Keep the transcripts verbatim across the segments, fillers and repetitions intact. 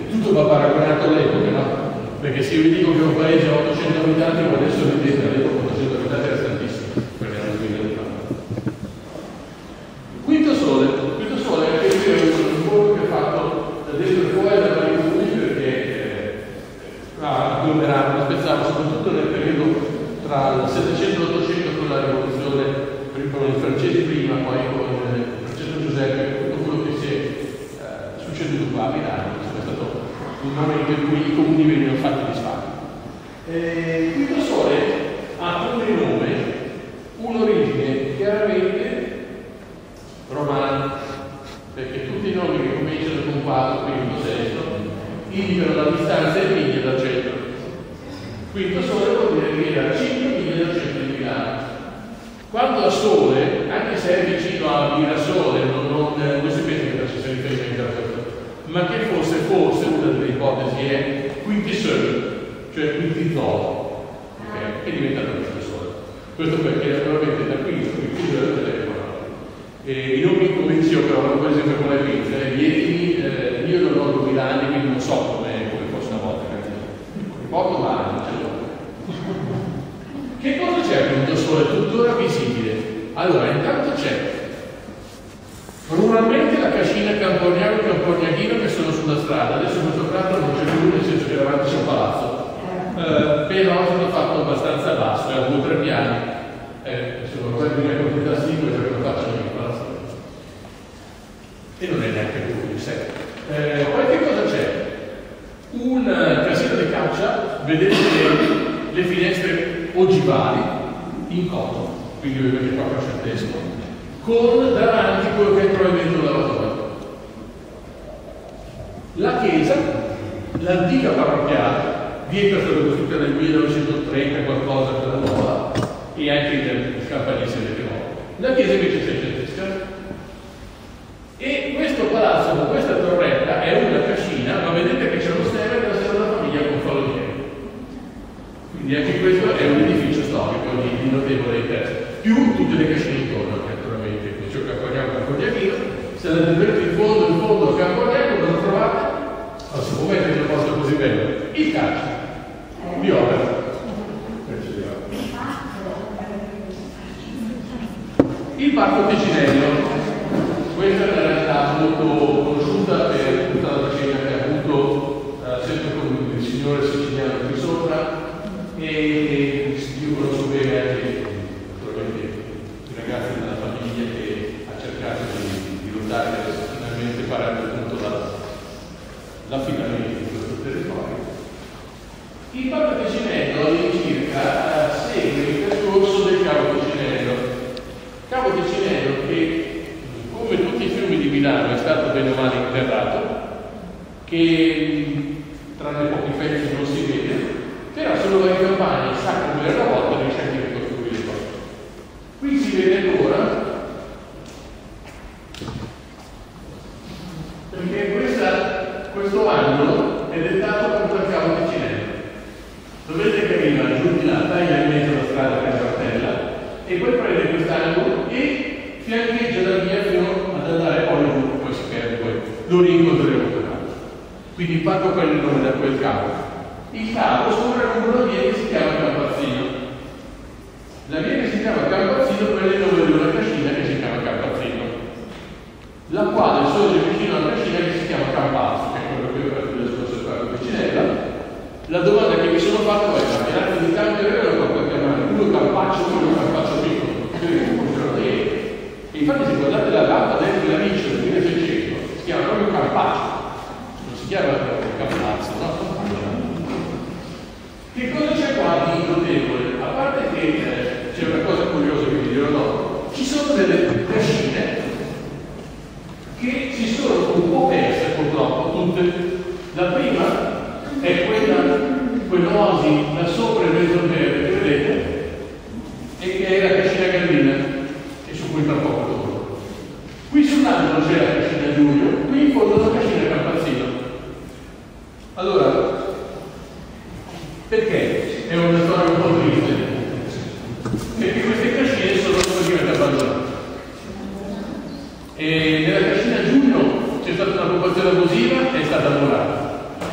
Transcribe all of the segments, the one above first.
tutto va paragonato all'epoca, no? Perché se io vi dico che un paese ha ottocento abitanti, ma adesso vedete, all'epoca ottocento abitanti era tantissimo, perché erano duemila di fa. Quinto Sole. Quinto Sole è anche un lavoro che ha fatto da dentro e fuori da vari comuni, perché eh, ha agglomerato, spezzava soprattutto nel periodo tra il settecento e l'ottocento con la rivoluzione, con i francesi prima, poi con eh, Francesco Giuseppe, tutto quello che si è eh, succeduto qua a Milano. È stato un momento in cui i comuni venivano fatti disfatti. Eh, Quinto Sole ha come nome un'origine chiaramente romana, perché tutti i nomi che cominciano con quattro, quinto, sesto indicano la distanza in miglia dal centro. Quinto Sole vuol dire che era cinque miglia dal centro di Milano. Quando a Sole, anche se è vicino a Mirasole, non, non, non si pensa che faccia riferimento a questo, ma che fosse, forse, una delle ipotesi è Quintisole, cioè Quintizolo, okay? Che è diventato Quinto Sole. Questo perché naturalmente da Quinto, Quintisole è telefonato. I nomi in convenzio però, per esempio con le pinze, gli etimi, eh, io non ho duemila anni, quindi non so come, come fosse una volta, poco ma non ce l'ho. Che cosa c'è a Quinto Sole? Tuttora visibile. Allora, intanto c'è ruralmente la cascina Campognano e Campognachino che sono sulla strada. Adesso questo prato non c'è più, nel senso che davanti c'è un palazzo. Eh, però sono fatto abbastanza basso, ha due o tre piani. Eh, sono quelli che quantità singole perché lo faccio nel palazzo. E non è neanche più di sé. Eh, poi che cosa c'è? Un casino di caccia, vedete le, le finestre ogivali in coto, quindi vedete proprio scientesco, con davanti quello che è il provvedimento lavatorio. La chiesa, l'antica parrocchiale, dietro è stata costruita nel millenovecentotrenta qualcosa per la nuova, e anche il campanile si vede nuovo. La chiesa invece è seicentesca. E questo palazzo con questa torretta è una cascina, ma vedete che c'è lo stemma della seconda famiglia con Falonieri. Quindi anche questo è un edificio storico di, di notevole interesse. Più tutte le cascine intorno, naturalmente. Quindi c'è Campagnano, Campognachino. Se andate verso il fondo, il fondo Campognano, cosa trovate? Non si può mettere in un posto così bello. Il calcio. Viola. Il Parco Ticinello. Questa è una realtà molto conosciuta per tutta la scena che ha avuto eh, sempre con il signore siciliano qui sopra, e io conosco bene anche naturalmente i ragazzi della famiglia che ha cercato di, di lottare per finalmente parare appunto l'affidamento di questo territorio. Il Parco Ticinello all'incirca segue il percorso del Cavo Ticinello. Cavo Ticinello che, come tutti i fiumi di Milano, è stato bene o male interrato, che tranne pochi pezzi non si vede, però se lo vai in campagna sa come era una volta, riesce anche a ricostruire cose. Qui si vede ancora, perché questa, questo angolo è dettato per il Cavo Ticinello. Dovete che arriva giù di là, taglia in mezzo alla strada per cartella, e poi prende quest'angolo e fiancheggia da via fino ad andare poi giù, poi si perde, poi lo rincontreremo più tardi. Quindi il parco prende il nome da quel cavo. Il cavo sopra una via che si chiama Campazzino. La via che si chiama Campazzino prende il nome di una cascina che si chiama Campazzino, la quale sorge vicino alla cascina che si chiama Campazzo, che è quello che ho fatto nel discorso del Parco Ticinello. La domanda che mi sono fatto è: ma nell'arco di tanto è vero lo può chiamare uno Campaccio e uno Campaccio piccolo? E infatti se guardate la lampada dentro la riccia del milleseicento si chiama proprio Campaccio, non si chiama Campazzo, no? Che cosa c'è qua di notevole? A parte che eh, c'è una cosa curiosa che vi dirò dopo, ci sono delle cascine che si sono un po' perse purtroppo tutte. La prima è quella, quell'oasi da sopra in mezzo al verde che vedete, e che è la cascina Gallina, e su cui tra poco dopo. Qui sull'angolo c'è la cascina Giulio, qui in fondo la cascina Campazzino. Allora, perché è una storia un po' triste? Perché queste cascine sono praticamente abbandonate. E nella cascina Giulio c'è stata una popolazione abusiva e è stata murata.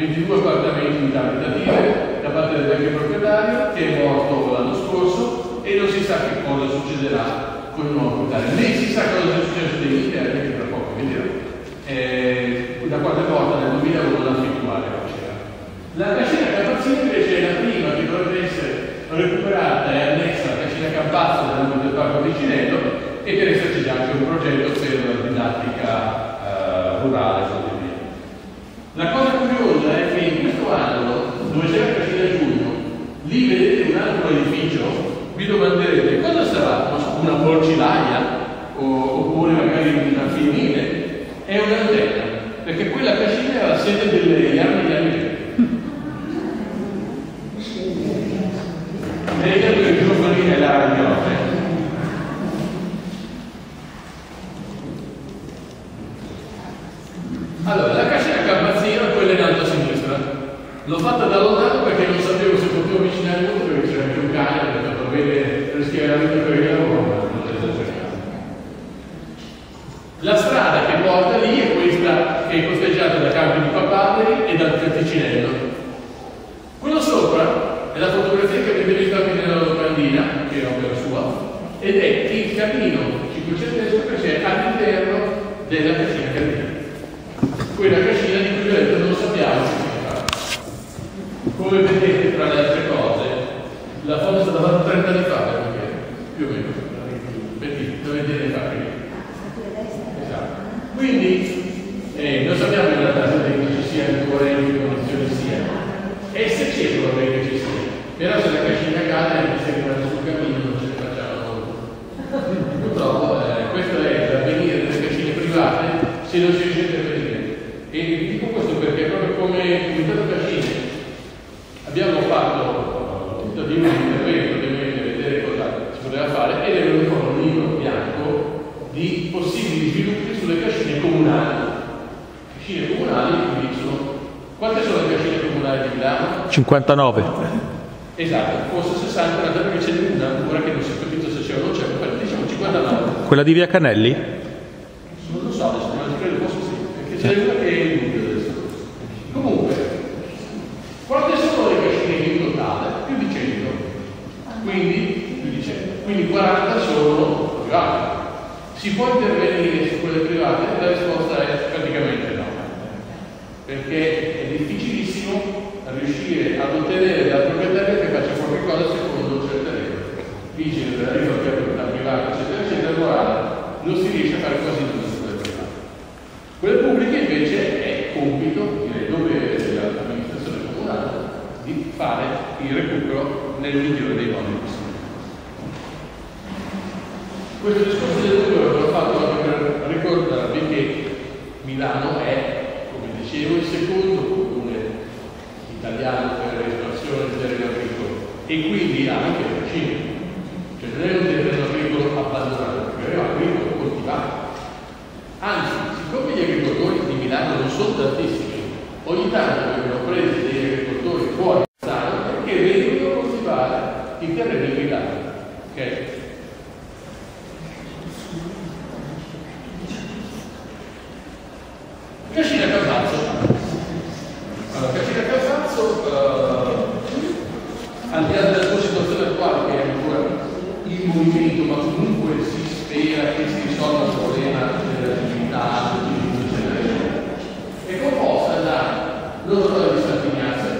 ventidue appartamenti in abitative da parte del vecchio proprietario che è morto l'anno scorso e non si sa che cosa succederà con il nuovo proprietario. Né si sa cosa è successo degli interni, che tra poco vedremo. Eh, da quando è morta nel duemilauno la figurale la cascina. La cascina Campazzino invece è la prima che dovrebbe essere recuperata e annessa alla cascina Campazzo nell'ambito del parco di Cinello e per esserci già anche un progetto per la didattica eh, rurale. La cosa curiosa è che in questo angolo, dove c'è la cascina Giugno, lì vedete un altro edificio, vi domanderete cosa sarà? Una porcilaia? O, oppure magari una fienile? È un'antenna, perché quella cascina era la sede delle armi di anni. Vedete che il giovane è la ragione. Allora, la cascina Campazzino è quella in alto a sinistra. L'ho fatta da lontano perché non sapevo se potevo avvicinare molto perché c'era anche un cane, ho detto bene rischiare la vita per il lavoro, ma non esageriamo. La strada che porta lì è questa che è costeggiata da Campi di Papaveri e dal Canticinello. Quello sopra è la fotografia che avete visto anche nella locandina, che è opera sua, ed è il cammino cinquecentesco che c'è all'interno della cascina Cantina. Quella cascina di cui vi ho detto non sappiamo che fa. Come vedete, tra le altre cose, la foto è stata fatta trenta anni fa, perché più o meno, perché dovete vedere fa prima. Esatto. Quindi eh, non sappiamo in realtà se ci sia ancora in che condizioni sia. E se c'è probabilmente che ci sia. Però se la cascina cade e si è arrivata sul cammino non ce ne facciamo molto. Purtroppo eh, questo è l'avvenire delle cascine private se non si riesce a intervenire. E vi dico questo perché proprio come Comitato Cascine abbiamo fatto un tentativo di intervento, ovviamente, vedere cosa si poteva fare ed è venuto fuori un libro bianco di possibili sviluppi sulle cascine comunali. Cascine comunali, quindi sono... Quante sono le cascine comunali di Milano? cinquantanove. Esatto, forse sessanta, perché c'è una ancora che non si è capito se c'è o non c'è, diciamo cinquantanove. Quella di Via Canelli? Non lo so, adesso non credo, forse sì, perché c'è una che è in dubbio adesso. Comunque, quante sono le cascine in totale? Più di cento. Quindi, più di cento. Quindi quaranta sono private. Si può intervenire su quelle private? La risposta è praticamente no. Perché è difficilissimo riuscire ad ottenere dal proprietario che faccia qualche cosa secondo certe regole. Vigile della regola privata, eccetera, eccetera, morale, non si riesce a fare quasi tutto su quelle private. Quelle pubbliche invece è compito, direi, dovere dell'amministrazione comunale di fare il recupero nel migliore dei modi possibili. Questo discorso del recupero l'ho fatto anche per ricordarvi che Milano è, come dicevo, il secondo comune italiano per l'espansione del terreno agricolo e quindi ha anche le cascine. Cioè non è un terreno agricolo abbandonato, è un terreno agricolo coltivato. Anzi, siccome gli agricoltori di Milano non sono tantissimi, ogni tanto vengono presi degli agricoltori fuori da Milano perché vengono coltivare i terreni agricoli. Okay? Cascina Campazzo. Allora, Cascina Campazzo, uh, al di là della sua situazione attuale, che è ancora in movimento, ma comunque si spera che si risolva il problema della civiltà, eccetera, è composta da l'oratorio di Sant'Ignazio,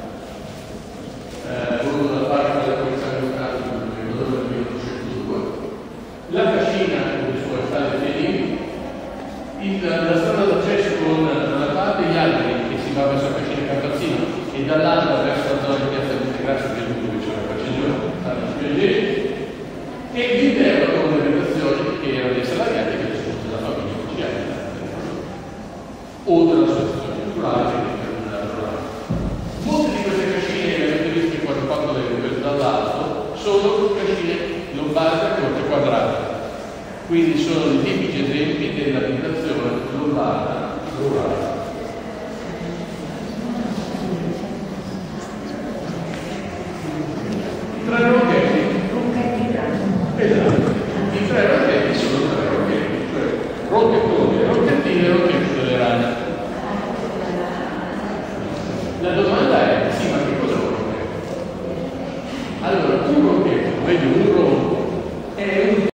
eh, voluto da parte della Polizia Locale nel millenovecentodue, la cascina con le sue strade fienili, la strada d'accesso con da una parte gli alberi che si va verso la cascina Campazzino e dall'altra verso la zona di piazza Montegrasso dove c'è la procedura alla spiaggia e l'interno con le abitazioni che erano dei salariati che sono della famiglia ufficiale o della situazione culturale che è rurale. Molte di queste cascine che avete visto quando ho fatto le riprese dall'alto sono cascine lombarde a corte quadrata. Quindi sono i tipici esempi dell'abitazione lombarda rurale. I tre rocchetti. Esatto. I tre rocchetti sono tre rocchetti, cioè rocchettoni, rocchettine e rocchetti delle rane. un corchetto, vedi un